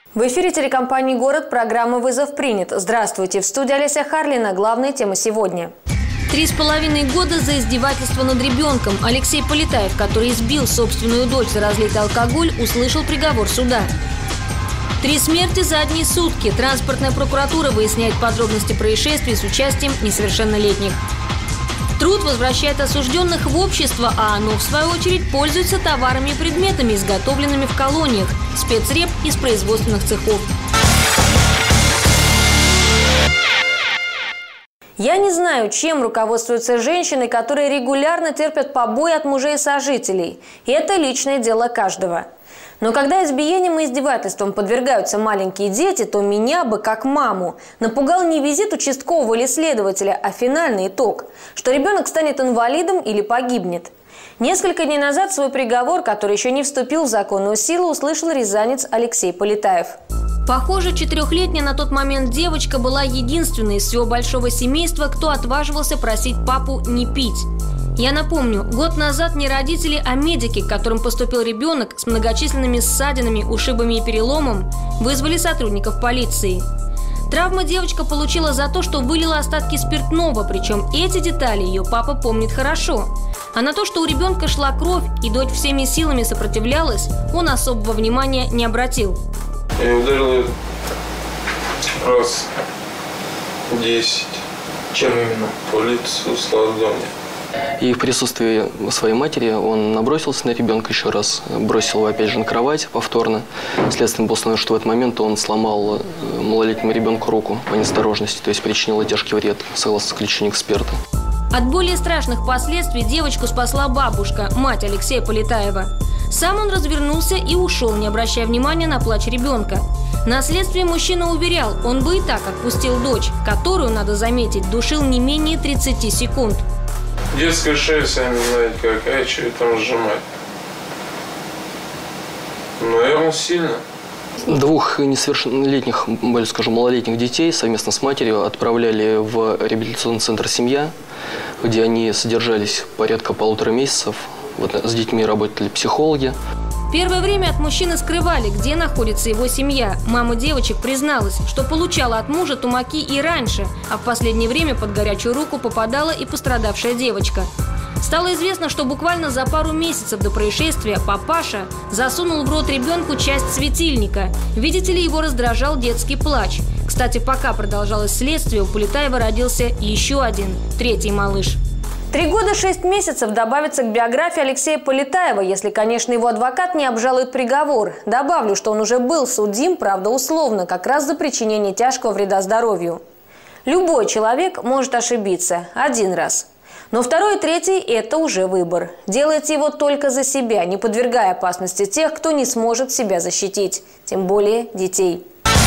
В эфире телекомпании «Город» программа «Вызов принят». Здравствуйте. В студии Олеся Харлина. Главные темы сегодня. 3,5 года за издевательство над ребенком. Алексей Полетаев, который избил собственную дочь за разлитый алкоголь, услышал приговор суда. 3 смерти за одни сутки. Транспортная прокуратура выясняет подробности происшествий с участием несовершеннолетних. Труд возвращает осужденных в общество, а оно, в свою очередь, пользуется товарами и предметами, изготовленными в колониях. Спецреп из производственных цехов. Я не знаю, чем руководствуются женщины, которые регулярно терпят побои от мужей и сожителей. И это личное дело каждого. Но когда избиением и издевательством подвергаются маленькие дети, то меня бы, как маму, напугал не визит участкового или следователя, а финальный итог, что ребенок станет инвалидом или погибнет. Несколько дней назад свой приговор, который еще не вступил в законную силу, услышал рязанец Алексей Полетаев. Похоже, 4-летняя на тот момент девочка была единственной из всего большого семейства, кто отваживался просить папу не пить. Я напомню, год назад не родители, а медики, к которым поступил ребенок с многочисленными ссадинами, ушибами и переломом, вызвали сотрудников полиции. Травмы девочка получила за то, что вылила остатки спиртного, причем эти детали ее папа помнит хорошо. А на то, что у ребенка шла кровь и дочь всеми силами сопротивлялась, он особого внимания не обратил. Я ударил ее раз 10. Чем именно? По лицу с ладони. И в присутствии своей матери он набросился на ребенка еще раз, бросил его опять же на кровать повторно. Следствием было установлено, что в этот момент он сломал малолетнему ребенку руку по неосторожности, то есть причинил тяжкий вред, согласно заключению эксперта. От более страшных последствий девочку спасла бабушка, мать Алексея Полетаева. Сам он развернулся и ушел, не обращая внимания на плач ребенка. На следствии мужчина уверял, он бы и так отпустил дочь, которую, надо заметить, душил не менее 30 секунд. Детская шея, сами знаете какая, что ее там сжимать. Наверное, сильно. 2 несовершеннолетних, более скажу, малолетних детей совместно с матерью отправляли в реабилитационный центр «Семья», где они содержались порядка 1,5 месяцев. Вот с детьми работали психологи. Первое время от мужчины скрывали, где находится его семья. Мама девочек призналась, что получала от мужа тумаки и раньше, а в последнее время под горячую руку попадала и пострадавшая девочка. Стало известно, что буквально за пару месяцев до происшествия папаша засунул в рот ребенку часть светильника. Видите ли, его раздражал детский плач. Кстати, пока продолжалось следствие, у Полетаева родился еще один, 3-й малыш. 3 года 6 месяцев добавится к биографии Алексея Полетаева, если, конечно, его адвокат не обжалует приговор. Добавлю, что он уже был судим, правда, условно, как раз за причинение тяжкого вреда здоровью. Любой человек может ошибиться 1 раз. Но 2-й и 3-й – это уже выбор. Делайте его только за себя, не подвергая опасности тех, кто не сможет себя защитить, тем более детей.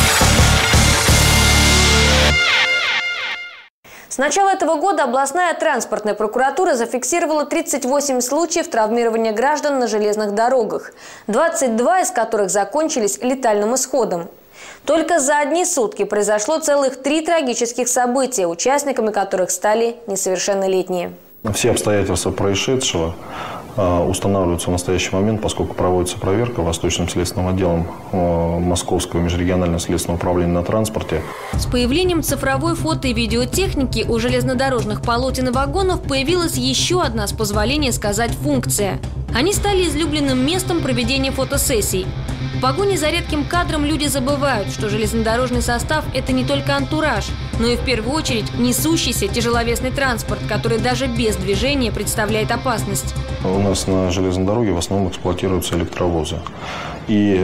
С начала этого года областная транспортная прокуратура зафиксировала 38 случаев травмирования граждан на железных дорогах, 22 из которых закончились летальным исходом. Только за одни сутки произошло целых 3 трагических события, участниками которых стали несовершеннолетние. Все обстоятельства происшедшего устанавливаются в настоящий момент, поскольку проводится проверка Восточным следственным отделом Московского межрегионального следственного управления на транспорте. С появлением цифровой фото- и видеотехники у железнодорожных полотен и вагонов появилась еще одна, с позволения сказать, функция. Они стали излюбленным местом проведения фотосессий. В погоне за редким кадром люди забывают, что железнодорожный состав – это не только антураж, но и в первую очередь несущийся тяжеловесный транспорт, который даже без движения представляет опасность. У нас на железной дороге в основном эксплуатируются электровозы. И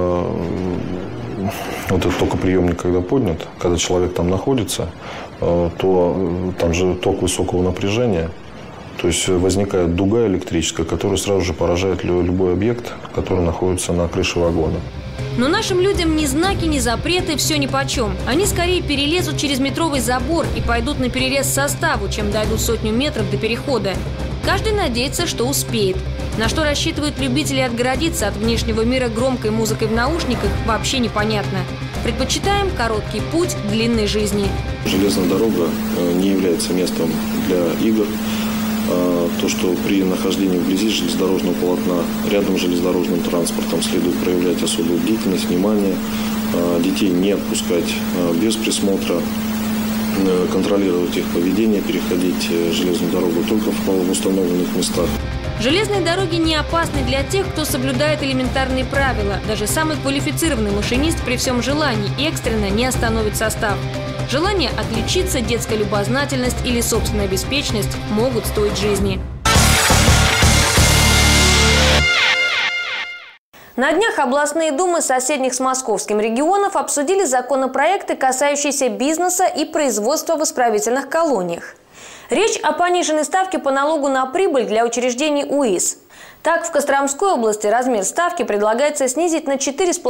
вот этот токоприемник, когда поднят, когда человек там находится, то там же ток высокого напряжения. То есть возникает дуга электрическая, которая сразу же поражает любой объект, который находится на крыше вагона. Но нашим людям ни знаки, ни запреты, все нипочем. Они скорее перелезут через метровый забор и пойдут на перерез составу, чем дойдут 100 метров до перехода. Каждый надеется, что успеет. На что рассчитывают любители отгородиться от внешнего мира громкой музыкой в наушниках, вообще непонятно. Предпочитаем короткий путь длинной жизни. Железная дорога не является местом для игр. То, что при нахождении вблизи железнодорожного полотна рядом с железнодорожным транспортом следует проявлять особую бдительность, внимание, детей не отпускать без присмотра, контролировать их поведение, переходить железную дорогу только в установленных местах. Железные дороги не опасны для тех, кто соблюдает элементарные правила. Даже самый квалифицированный машинист при всем желании экстренно не остановит состав. Желание отличиться, детская любознательность или собственная беспечность могут стоить жизни. На днях областные думы соседних с московским регионов обсудили законопроекты, касающиеся бизнеса и производства в исправительных колониях. Речь о пониженной ставке по налогу на прибыль для учреждений УИС. Так, в Костромской области размер ставки предлагается снизить на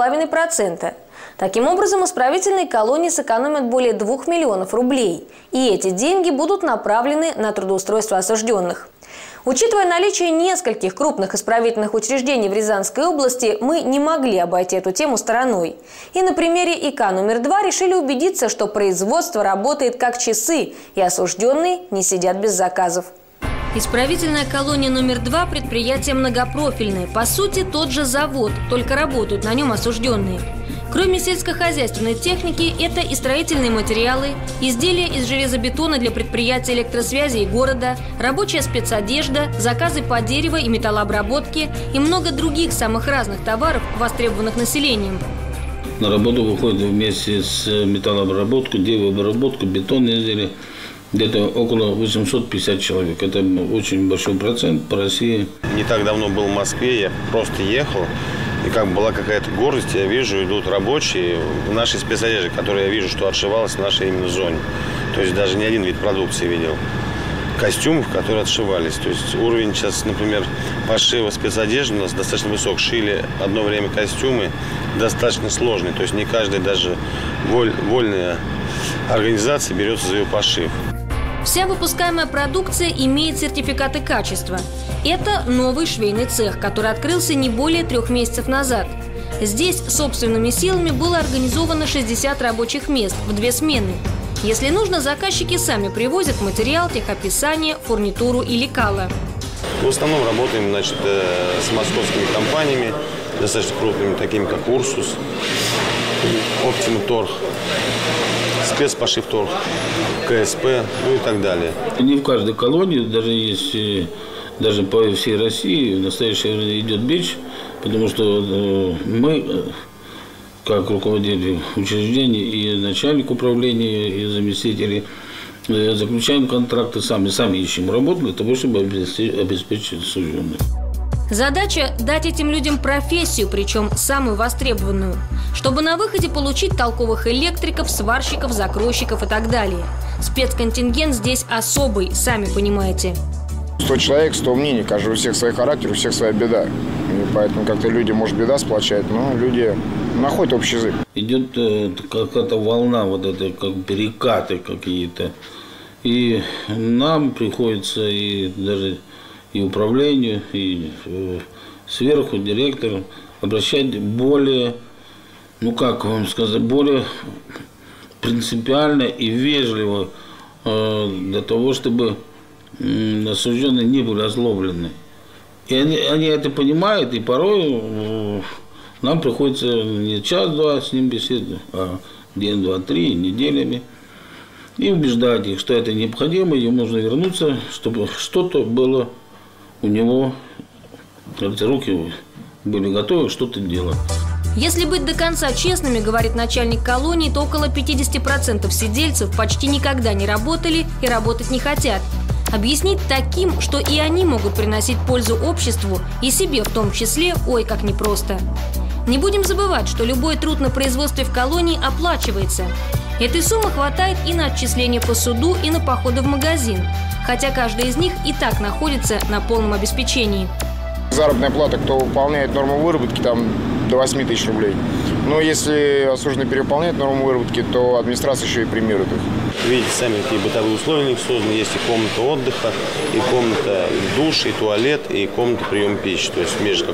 4,5%. Таким образом, исправительные колонии сэкономят более 2 миллионов рублей. И эти деньги будут направлены на трудоустройство осужденных. Учитывая наличие нескольких крупных исправительных учреждений в Рязанской области, мы не могли обойти эту тему стороной. И на примере ИК номер 2 решили убедиться, что производство работает как часы, и осужденные не сидят без заказов. Исправительная колония номер 2 – предприятие многопрофильное. По сути, тот же завод, только работают на нем осужденные. Кроме сельскохозяйственной техники, это и строительные материалы, изделия из железобетона для предприятий электросвязи и города, рабочая спецодежда, заказы по дереву и металлообработке и много других самых разных товаров, востребованных населением. На работу выходит вместе с металлообработкой, деревообработкой, бетонные изделия где-то около 850 человек. Это очень большой процент по России. Не так давно был в Москве, я просто ехал. И как была какая-то гордость, я вижу, идут рабочие в нашей спецодежде, которую я вижу, что отшивалась в нашей именно зоне. То есть даже не один вид продукции видел. Костюмов, которые отшивались. То есть уровень сейчас, например, пошива спецодежды у нас достаточно высок. Шили одно время костюмы достаточно сложные. То есть не каждая даже вольная организация берется за ее пошив. Вся выпускаемая продукция имеет сертификаты качества. Это новый швейный цех, который открылся не более 3 месяцев назад. Здесь собственными силами было организовано 60 рабочих мест в 2 смены. Если нужно, заказчики сами привозят материал, техописание, фурнитуру и лекала. В основном работаем, значит, с московскими компаниями, достаточно крупными, такими как Урсус, Оптимторг, Спецпошивторг, КСП, ну и так далее. Не в каждой колонии, даже есть, даже по всей России в настоящее время идет бич, потому что мы, как руководители учреждений и начальник управления, и заместители, заключаем контракты сами ищем работу для того, чтобы обеспечить осужденных. Задача – дать этим людям профессию, причем самую востребованную, чтобы на выходе получить толковых электриков, сварщиков, закройщиков и так далее. Спецконтингент здесь особый, сами понимаете. 100 человек, 100 мнений, каждый у всех свой характер, у всех своя беда. И поэтому как-то люди, может, беда сплочает, но люди находят общий язык. Идет какая-то волна, вот это, как перекаты какие-то. И нам приходится и даже и управлению, и сверху директору обращать более, ну как вам сказать, более принципиально и вежливо для того, чтобы осужденные не были озлоблены. И они это понимают, и порой нам приходится не час-два с ним беседовать, а день, два, 3, неделями. И убеждать их, что это необходимо, ему нужно вернуться, чтобы что-то было у него, руки были готовы что-то делать. Если быть до конца честными, говорит начальник колонии, то около 50% сидельцев почти никогда не работали и работать не хотят. Объяснить таким, что и они могут приносить пользу обществу и себе в том числе, ой, как непросто. Не будем забывать, что любой труд на производстве в колонии оплачивается. Этой суммы хватает и на отчисления по суду, и на походы в магазин. Хотя каждый из них и так находится на полном обеспечении. Заработная плата, кто выполняет норму выработки, там до 8 тысяч рублей. Но если осужденный перевыполняет норму выработки, то администрация еще и премирует их. Видите сами, какие бытовые условия у них созданы. Есть и комната отдыха, и комната душа, и туалет, и комната приема пищи. То есть между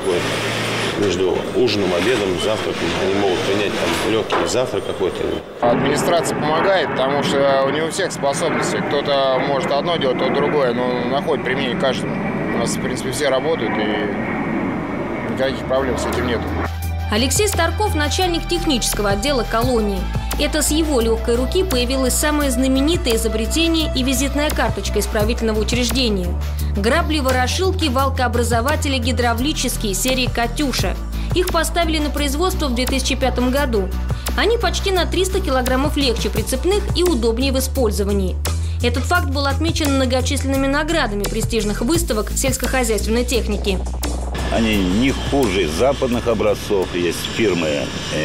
ужином, обедом, завтраком они могут принять там легкий завтрак какой-то. Администрация помогает, потому что у него всех способностей. Кто-то может одно делать, кто-то другое, но находит применение каждому. У нас, в принципе, все работают, и никаких проблем с этим нет. Алексей Старков – начальник технического отдела колонии. Это с его легкой руки появилось самое знаменитое изобретение и визитная карточка исправительного учреждения – грабли-ворошилки валкообразователи гидравлические серии «Катюша». Их поставили на производство в 2005 году. Они почти на 300 килограммов легче прицепных и удобнее в использовании. Этот факт был отмечен многочисленными наградами престижных выставок сельскохозяйственной техники. Они не хуже западных образцов. Есть фирмы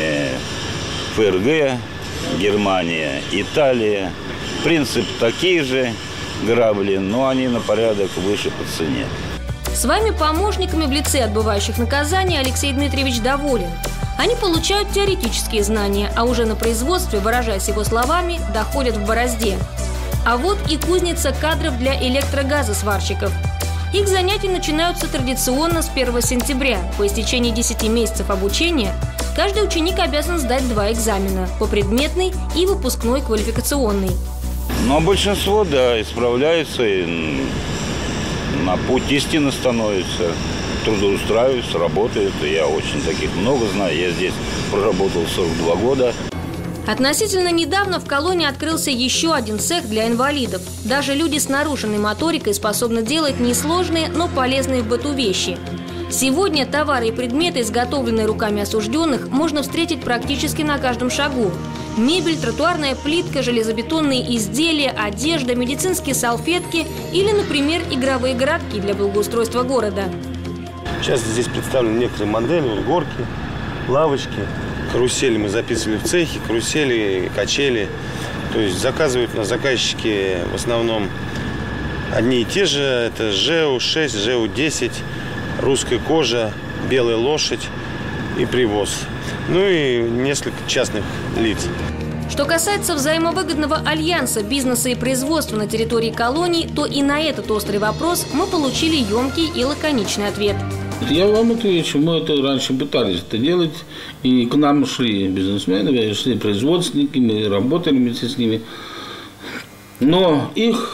ФРГ, Германия, Италия. Принцип такие же грабли, но они на порядок выше по цене. Своими помощниками в лице отбывающих наказания Алексей Дмитриевич доволен. Они получают теоретические знания, а уже на производстве, выражаясь его словами, доходят в борозде. А вот и кузница кадров для электрогазосварщиков. Их занятия начинаются традиционно с 1 сентября. По истечении 10 месяцев обучения каждый ученик обязан сдать 2 экзамена – по предметной и выпускной квалификационный. Но большинство, да, исправляются и на путь истины становятся, трудоустраиваются, работают. Я очень таких много знаю. Я здесь проработал 42 года. Относительно недавно в колонии открылся еще один цех для инвалидов. Даже люди с нарушенной моторикой способны делать несложные, но полезные в быту вещи. Сегодня товары и предметы, изготовленные руками осужденных, можно встретить практически на каждом шагу. Мебель, тротуарная плитка, железобетонные изделия, одежда, медицинские салфетки или, например, игровые городки для благоустройства города. Сейчас здесь представлены некоторые модели, горки, лавочки. Карусели мы записывали в цехе, карусели, качели. То есть заказывают на заказчики в основном одни и те же. Это ЖЭУ-6, ЖЭУ-10, русская кожа, белая лошадь и привоз. Ну и несколько частных лиц. Что касается взаимовыгодного альянса бизнеса и производства на территории колонии, то и на этот острый вопрос мы получили емкий и лаконичный ответ. Я вам отвечу, мы это раньше пытались это делать, и к нам шли бизнесмены, шли производственники, мы работали вместе с ними, но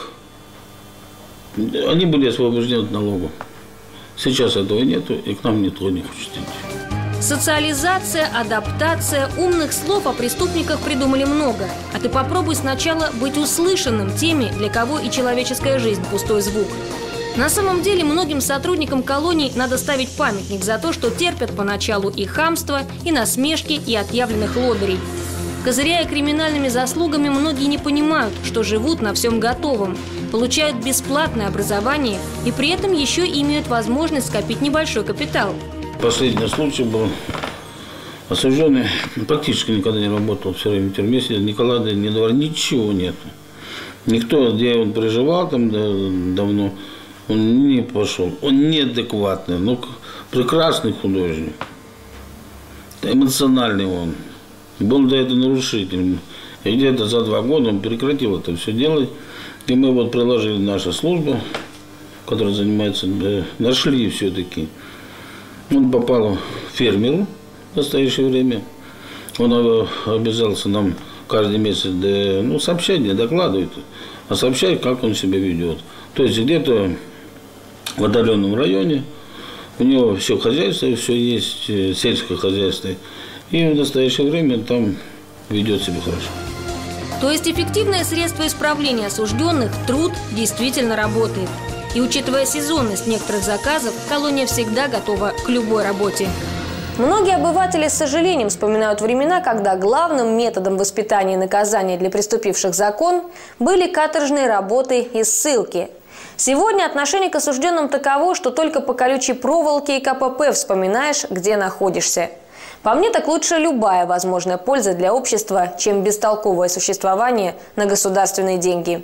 они были освобождены от налогов. Сейчас этого нету, и к нам никто не хочет идти. Социализация, адаптация, умных слов о преступниках придумали много. А ты попробуй сначала быть услышанным теми, для кого и человеческая жизнь – пустой звук. На самом деле многим сотрудникам колоний надо ставить памятник за то, что терпят поначалу и хамство, и насмешки, и отъявленных лодырей. Козыряя криминальными заслугами, многие не понимают, что живут на всем готовом, получают бесплатное образование и при этом еще имеют возможность скопить небольшой капитал. Последний случай был. Осужденный практически никогда не работал, все время в тюрьме сидел, ни коллады, ни двора, ничего нет. Никто, где он проживал там давно, он не пошел. Он неадекватный, но прекрасный художник. Эмоциональный он. Был до этого нарушителем. И где-то за 2 года он прекратил это все делать. И мы вот приложили нашу службу, которая занимается, нашли все-таки. Он попал в фермеру в настоящее время. Он обязался нам каждый месяц сообщать, докладывать, а сообщать, как он себя ведет. То есть где-то в отдаленном районе у него все хозяйство, все есть, сельское хозяйство. И в настоящее время там ведет себя хорошо. То есть эффективное средство исправления осужденных – труд действительно работает. И учитывая сезонность некоторых заказов, колония всегда готова к любой работе. Многие обыватели с сожалением вспоминают времена, когда главным методом воспитания и наказания для преступивших закон были каторжные работы и ссылки. Сегодня отношение к осужденным таково, что только по колючей проволоке и КПП вспоминаешь, где находишься. По мне, так лучше любая возможная польза для общества, чем бестолковое существование на государственные деньги.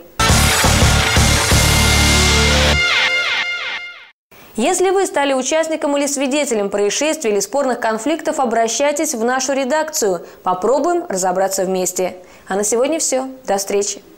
Если вы стали участником или свидетелем происшествий или спорных конфликтов, обращайтесь в нашу редакцию. Попробуем разобраться вместе. А на сегодня все. До встречи.